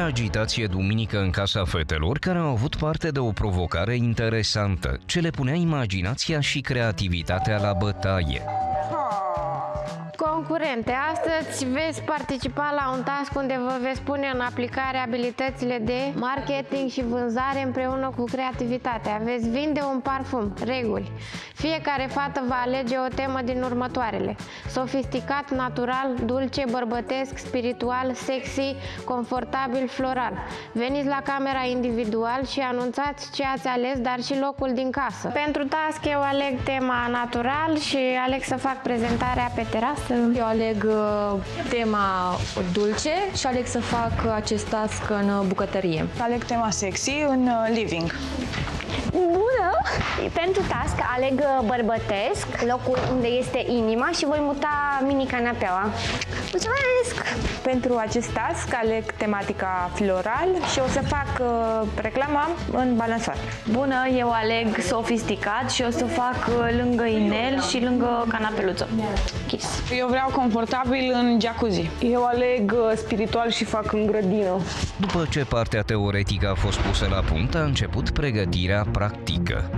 agitație duminică în Casa Fetelor, care au avut parte de o provocare interesantă, ce le punea imaginația și creativitatea la bătaie. Concurente, astăzi veți participa la un task unde vă veți pune în aplicare abilitățile de marketing și vânzare împreună cu creativitatea. Veți vinde un parfum. Reguli. Fiecare fată va alege o temă din următoarele: sofisticat, natural, dulce, bărbătesc, spiritual, sexy, confortabil, floral. Veniți la camera individual și anunțați ce ați ales, dar și locul din casă. Pentru task eu aleg tema natural și aleg să fac prezentarea pe terasă. Eu aleg tema dulce și aleg să fac acest task în bucătărie. Aleg tema sexy în living. Bună! Pentru task aleg bărbătesc, locul unde este inima și voi muta mini-canapeaua. Mulțumesc! Pentru acest task aleg tematica floral și o să fac reclama în balansor. Bună, eu aleg sofisticat și o să fac lângă inel și lângă canapeluță. Kiss. Eu vreau confortabil în jacuzzi. Eu aleg spiritual și fac în grădină. După ce partea teoretică a fost pusă la punct, a început pregătirea practică.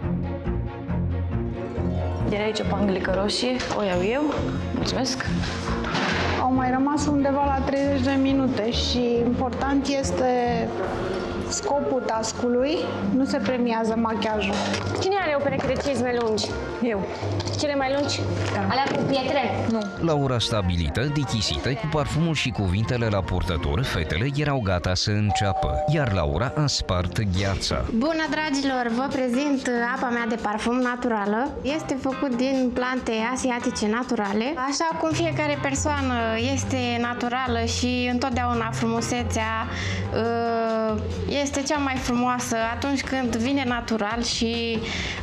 De aici o panglică roșie, o iau eu. Mulțumesc! Au mai rămas undeva la 30 de minute și important este scopul task-ului, nu se premiază machiajul. Cine are o pereche de ceiți mai lungi? Eu. Cele mai lungi? Alea cu pietre? Nu. La ora stabilită, dichisite, cu parfumul și cuvintele la purtător, fetele erau gata să înceapă, iar Laura a spart gheața. Bună, dragilor! Vă prezint apa mea de parfum naturală. Este făcut din plante asiatice naturale. Așa cum fiecare persoană este naturală și întotdeauna frumusețea este cea mai frumoasă atunci când vine natural și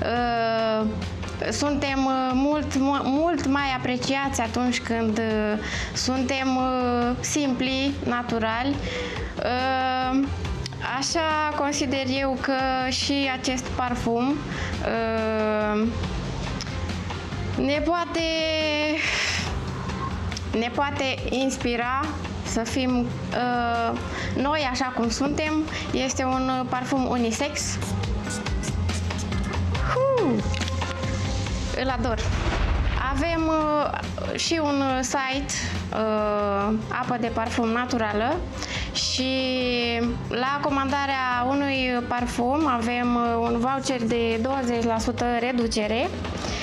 suntem mult mai apreciați atunci când suntem simpli, naturali. Așa consider eu că și acest parfum ne poate inspira să fim noi așa cum suntem. Este un parfum unisex. Îl ador. Avem și un site, apă de parfum naturală, și la comandarea unui parfum avem un voucher de 20% reducere.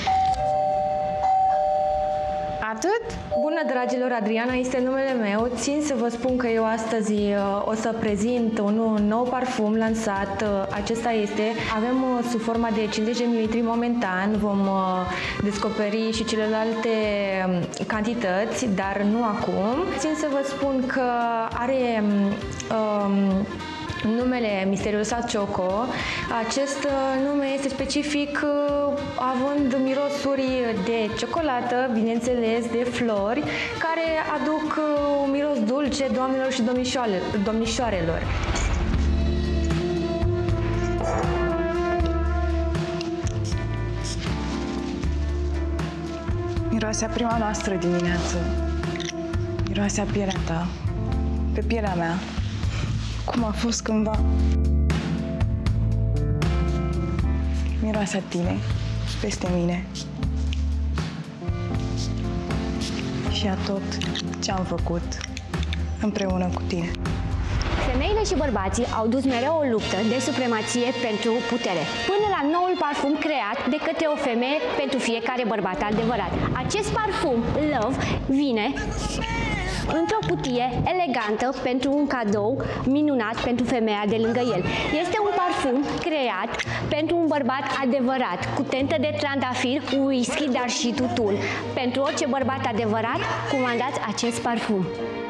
Atât? Bună, dragilor, Adriana este numele meu. Țin să vă spun că eu astăzi o să prezint un nou parfum lansat. Acesta este, avem sub forma de 50 de ml momentan. Vom descoperi și celelalte cantități, dar nu acum. Țin să vă spun că are numele Misteriosa Choco. Acest nume este specific având mirosuri de ciocolată, bineînțeles de flori, care aduc un miros dulce doamnelor și domnișoarelor. Miroase a prima noastră dimineață. Miroase a pielea ta, pe pielea mea. Cum a fost cândva. Miroase a tine, peste mine. Și a tot ce am făcut împreună cu tine. Femeile și bărbații au dus mereu o luptă de supremație pentru putere, până la noul parfum creat de către o femeie pentru fiecare bărbat adevărat. Acest parfum, Love, vine într-o cutie elegantă pentru un cadou minunat pentru femeia de lângă el. Este un parfum creat pentru un bărbat adevărat, cu tentă de trandafir, whisky, dar și tutun. Pentru orice bărbat adevărat, comandați acest parfum.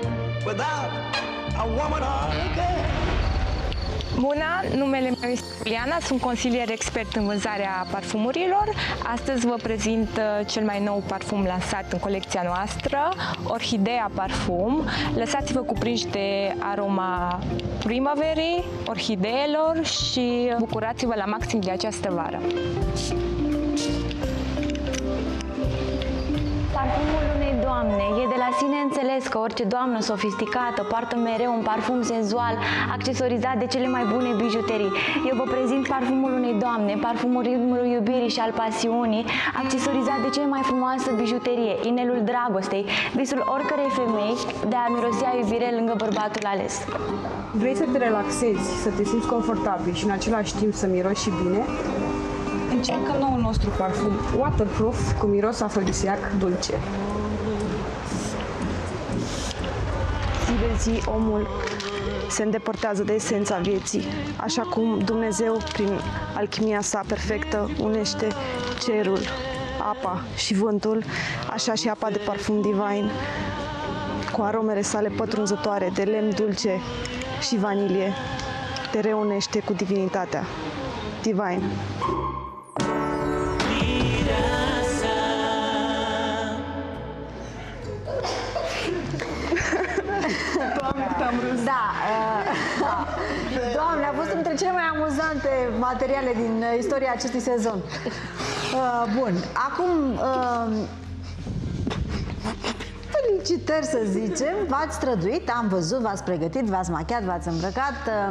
Bună, numele meu este Iuliana, sunt consilier expert în vânzarea parfumurilor. Astăzi vă prezint cel mai nou parfum lansat în colecția noastră, Orhidea Parfum. Lăsați-vă cuprinși de aroma primăverii, orhideelor și bucurați-vă la maxim de această vară. Parfumul unei doamne doamne, e de la sine înțeles că orice doamnă sofisticată poartă mereu un parfum senzual, accesorizat de cele mai bune bijuterii. Eu vă prezint parfumul unei doamne, parfumul ritmului iubirii și al pasiunii, accesorizat de cea mai frumoasă bijuterie, inelul dragostei, visul oricărei femei de a mirosea iubire lângă bărbatul ales. Vrei să te relaxezi, să te simți confortabil și în același timp să miroși și bine? Încercă noul nostru parfum waterproof cu miros afrodisiac dulce. Zi de zi, omul se îndepărtează de esența vieții, așa cum Dumnezeu, prin alchimia sa perfectă, unește cerul, apa și vântul, așa și apa de parfum Divine, cu aromele sale pătrunzătoare de lemn dulce și vanilie, te reunește cu divinitatea. Divine. Doamne, te-am râs. Da. Doamne, a fost între cele mai amuzante materiale din istoria acestui sezon. Bun, acum felicitări, să zicem, v-ați străduit, am văzut, v-ați pregătit, v-ați machiat, v-ați îmbrăcat,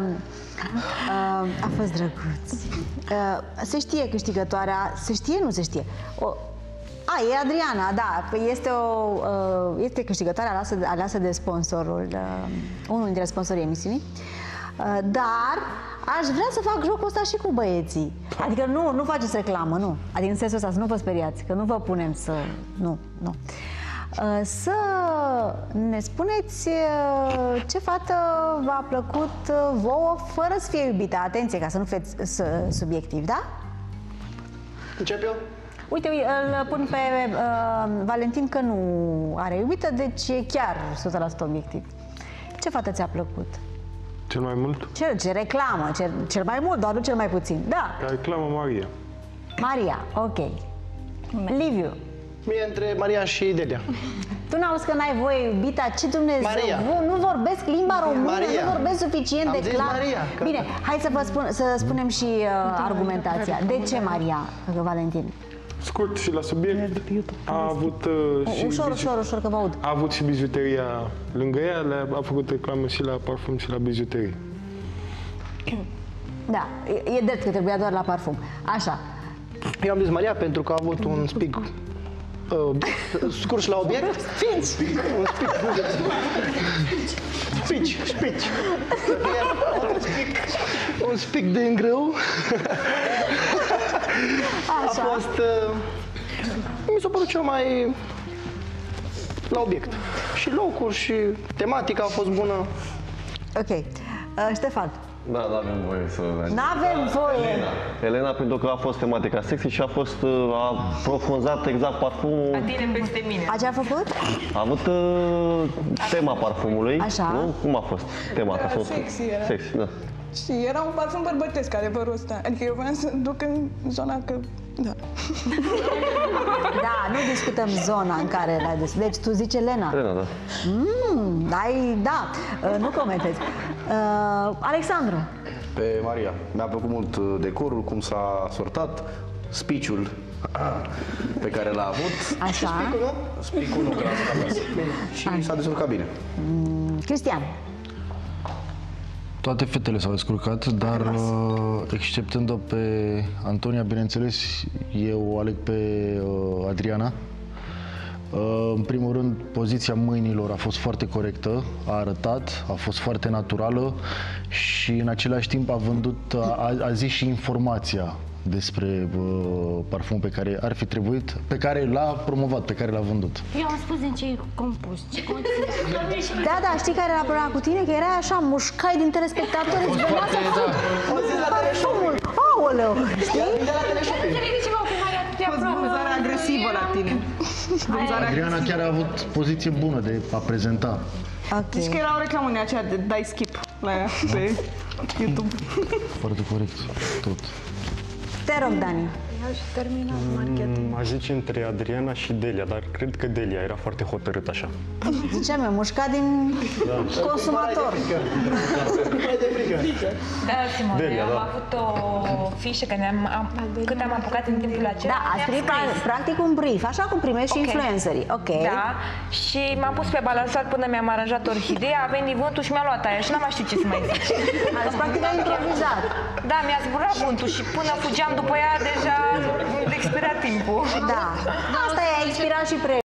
a fost drăguț. Se știe câștigătoarea, se știe, nu se știe? E Adriana, da, este câștigătoarea aleasă de sponsorul, unul dintre sponsorii emisiunii, dar aș vrea să fac jocul ăsta și cu băieții. Adică nu faceți reclamă, nu. Adică în sensul ăsta, să nu vă speriați, că nu vă punem să... Nu. Să ne spuneți ce fată v-a plăcut vouă fără să fie iubită. Atenție, ca să nu fiți subiectiv, da? Încep eu? Uite, îl pun pe Valentin că nu are iubită, deci e chiar 100% obiectiv. Ce fată ți-a plăcut? Cel mai mult? Ce reclamă, cel mai mult, doar nu cel mai puțin. Da. Reclamă Maria. Maria, ok. Liviu. Mie între Maria și Delia. Tu n-auzi că n-ai voie iubita? Ce Dumnezeu? Maria. Nu vorbesc limba română, Maria. nu vorbesc suficient de clar. Maria, Bine, hai să spunem și argumentația. De ce Maria, Valentin? Scurt și la subiect, a avut și ușor, că vă aud. A avut și bijuteria lângă ea, a făcut reclamă și la parfum și la bijuterie. Da, e drept că trebuia doar la parfum. Așa. Eu am zis Maria pentru că a avut un spic scurt și la obiect. Finți! Spici. Un spic de îngrâu. A fost... mi s-a părut cel mai la obiect. Și locul și tematica a fost bună. Ok. Ștefan. Da, nu avem voie să... N-avem voie! Elena, pentru că a fost tematica sexy și a profunzat exact parfumul. A tine peste mine. Ce a făcut? A avut tema parfumului. Așa. Nu? Cum a fost tema? Era sexy, era. Sexy, da. Și era un parfum bărbătesc, adevărul ăsta. Adică eu voiam să duc în zona că... Da. Da, nu discutăm zona în care l-ai dus. Deci tu zici Elena. Elena, da. Nu comentezi. Alexandru. Pe Maria. Mi-a plăcut mult decorul, cum s-a sortat, speech-ul pe care l-a avut. Așa. Și speech-ul, nu? Speech-ul nu, că l-a și s-a descurcat bine. Cristian. Toate fetele s-au descurcat, dar exceptând-o pe Antonia, bineînțeles, eu o aleg pe Adriana. În primul rând, poziția mâinilor a fost foarte corectă, a arătat, a fost foarte naturală și în același timp a zis și informația despre parfumul pe care ar fi trebuit, pe care l-a promovat, pe care l-a vândut. Eu am spus din ce e compus, ce conține. Da, știi care era problema cu tine? Că erai așa, mușcai din telespectatori, îți venea să fug parfumul. Aoleu, știi? Vânzarea agresivă la tine. Adriana chiar a avut poziție bună de a prezenta. Okay. Deci că era o reclamă în aceea de dai skip la ea pe YouTube. Foarte corect, tot. Te rog, Dani. și terminat marketing. Aș zice între Adriana și Delia, dar cred că Delia era foarte hotărât așa. Ziceam eu, mușcat din consumator. Da, Simone, Delia, am da. avut o fișă cât am apucat în timpul acela. Da, ați primit practic un brief, așa cum primești și influencerii. Ok. Da, și m-am pus pe balansat până mi-am aranjat orhideea, a venit vântul și mi-a luat aia și n-am mai știut ce să mai zic. Deci practic ai improvizat. Da, mi-a zburat vântul și până fugeam după ea deja expira timpul. Da, asta e, a expirat și